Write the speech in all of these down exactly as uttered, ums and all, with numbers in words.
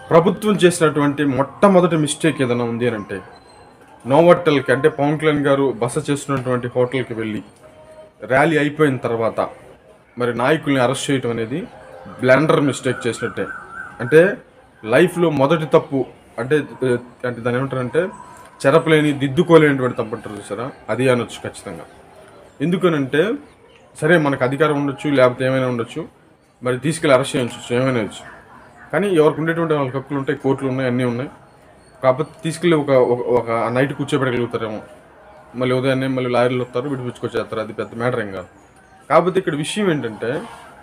ప్రభుత్వం చేసినటువంటి మొట్టమొదటి మిస్టేక్ ఏదైనా ఉంది అని అంటే నోవాటెల్కి అంటే పవన్ కళ్యాణ్ గారు బస చేస్తున్నటువంటి హోటల్కి వెళ్ళి ర్యాలీ అయిపోయిన తర్వాత మరి నాయకుల్ని అరెస్ట్ చేయడం అనేది బ్లండర్ మిస్టేక్ చేసినట్టే. అంటే లైఫ్లో మొదటి తప్పు అంటే అంటే దాని ఏమంటారంటే చెరపలేని దిద్దుకోలేనటువంటి తప్పు అంటారు చూసారా, అది అనొచ్చు ఖచ్చితంగా. ఎందుకనంటే సరే మనకు అధికారం ఉండొచ్చు, లేకపోతే ఏమైనా ఉండొచ్చు, మరి తీసుకెళ్ళి అరెస్ట్ చేయవచ్చు, ఏమైనా వచ్చు. కానీ ఎవరికి ఉండేటువంటి వాళ్ళకి హక్కులు ఉంటాయి, కోర్టులు ఉన్నాయి, అన్నీ ఉన్నాయి. కాకపోతే తీసుకెళ్ళి ఒక ఒక నైట్ కూర్చోబెట్టగలుగుతారేమో, మళ్ళీ ఉదయాన్నే మళ్ళీ లాయర్లు వస్తారు, విడిపించుకొచ్చేస్తారు, అది పెద్ద మ్యాటర్ ఏం కాదు. కాకపోతే ఇక్కడ విషయం ఏంటంటే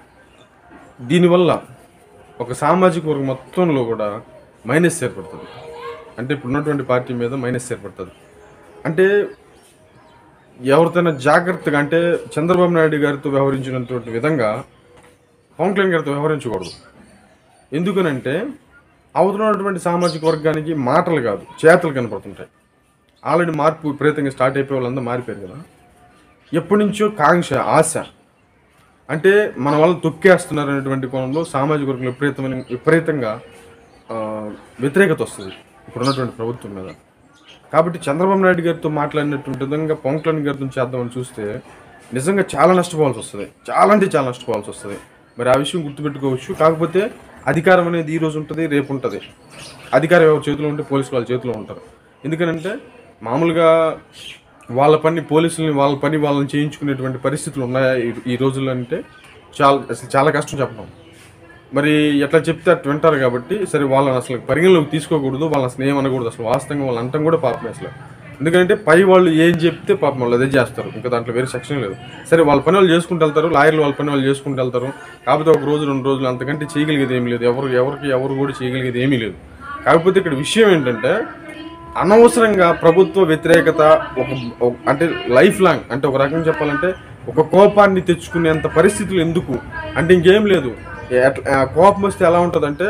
దీనివల్ల ఒక సామాజిక వర్గం మొత్తంలో కూడా మైనస్ ఏర్పడుతుంది. అంటే ఇప్పుడు ఉన్నటువంటి పార్టీ మీద మైనస్ ఏర్పడుతుంది. అంటే ఎవరితోనైనా జాగ్రత్తగా అంటే చంద్రబాబు నాయుడు గారితో వ్యవహరించినటువంటి విధంగా పవన్ కళ్యాణ్ గారితో వ్యవహరించకూడదు. ఎందుకనంటే అవుతున్నటువంటి సామాజిక వర్గానికి మాటలు కాదు చేతలు కనపడుతుంటాయి. ఆల్రెడీ మార్పు విపరీతంగా స్టార్ట్ అయిపోయే వాళ్ళంతా మారిపోయారు కదా. ఎప్పటి నుంచో కాంక్ష, ఆశ, అంటే మన వాళ్ళు తొక్కేస్తున్నారు అనేటువంటి కోణంలో సామాజిక వర్గంలో విపరీతమైన విపరీతంగా వ్యతిరేకత వస్తుంది ఇప్పుడున్నటువంటి ప్రభుత్వం మీద. కాబట్టి చంద్రబాబు నాయుడు గారితో మాట్లాడినటువంటి విధంగా పవన్ కళ్యాణ్ గారితో చేద్దామని చూస్తే నిజంగా చాలా నష్టపోవాల్సి వస్తుంది, చాలా అంటే చాలా నష్టపోవాల్సి వస్తుంది. మరి ఆ విషయం గుర్తుపెట్టుకోవచ్చు. కాకపోతే అధికారం అనేది ఈ రోజు ఉంటుంది, రేపు ఉంటుంది. అధికారం ఎవరి చేతిలో ఉంటే పోలీసులు వాళ్ళ చేతిలో ఉంటారు. ఎందుకనంటే మామూలుగా వాళ్ళ పని పోలీసులని వాళ్ళ పని వాళ్ళని చేయించుకునేటువంటి పరిస్థితులు ఉన్నాయా ఈ రోజుల్లో అంటే చాలా అసలు చాలా కష్టం చెప్పడం. మరి ఎట్లా చెప్తే అట్లా వింటారు. కాబట్టి సరే వాళ్ళని అసలు పరిగణలోకి తీసుకోకూడదు, వాళ్ళని అసలు ఏమనకూడదు. అసలు వాస్తవంగా వాళ్ళు అంటాం కూడా పాపమే అసలు. ఎందుకంటే పై వాళ్ళు ఏం చెప్తే పాపం వాళ్ళు అదే చేస్తారు, ఇంకా దాంట్లో వేరే సెక్షన్ లేదు. సరే వాళ్ళ పని వాళ్ళు చేసుకుంటూ వెళ్తారు, లాయర్లు వాళ్ళ పని వాళ్ళు చేసుకుంటూ వెళ్తారు. కాకపోతే ఒక రోజు రెండు రోజులు అంతకంటే చేయగలిగేది ఏమీ లేదు, ఎవరు ఎవరికి ఎవరు కూడా చేయగలిగేది ఏమీ లేదు. కాకపోతే ఇక్కడ విషయం ఏంటంటే అనవసరంగా ప్రభుత్వ వ్యతిరేకత ఒక అంటే లైఫ్ లాంగ్ అంటే ఒక రకంగా చెప్పాలంటే ఒక కోపాన్ని తెచ్చుకునేంత పరిస్థితులు ఎందుకు అంటే ఇంకేం లేదు. కోపం వస్తే ఎలా ఉంటుందంటే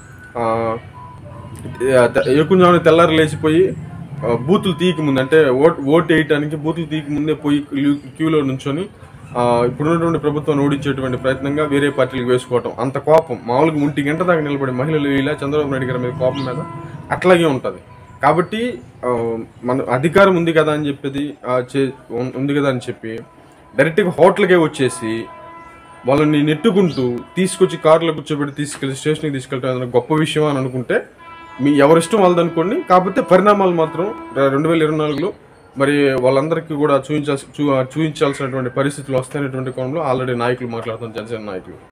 ఎక్కువ తెల్లారు లేచిపోయి బూతులు తీయక ముందు అంటే ఓట్ ఓటు వేయటానికి బూతులు తీయక ముందే పోయి క్యూలో నుంచొని ఇప్పుడున్నటువంటి ప్రభుత్వాన్ని ఓడించేటువంటి ప్రయత్నంగా వేరే పార్టీలకు వేసుకోవటం, అంత కోపం. మామూలుగా ఒంటి గంట దాకా నిలబడి మహిళలు ఇలా చంద్రబాబు నాయుడు గారి మీద కోపం మీద అట్లాగే ఉంటుంది. కాబట్టి మన అధికారం ఉంది కదా అని చెప్పేది ఉంది కదా అని చెప్పి డైరెక్ట్గా హోటల్కే వచ్చేసి వాళ్ళని నెట్టుకుంటూ తీసుకొచ్చి కారులో కూర్చోబెట్టి తీసుకెళ్ళి స్టేషన్కి తీసుకెళ్ళటం ఏదైనా గొప్ప విషయం అని అనుకుంటే మీ ఎవరిష్టం వాళ్ళది అనుకోండి. కాకపోతే పరిణామాలు మాత్రం రెండు వేల ఇరవై నాలుగులో మరి వాళ్ళందరికీ కూడా చూపించాల్సి చూ చూపించాల్సినటువంటి పరిస్థితులు వస్తాయనేటువంటి కోణంలో ఆల్రెడీ నాయకులు మాట్లాడుతున్నారు, జనసేన నాయకులు.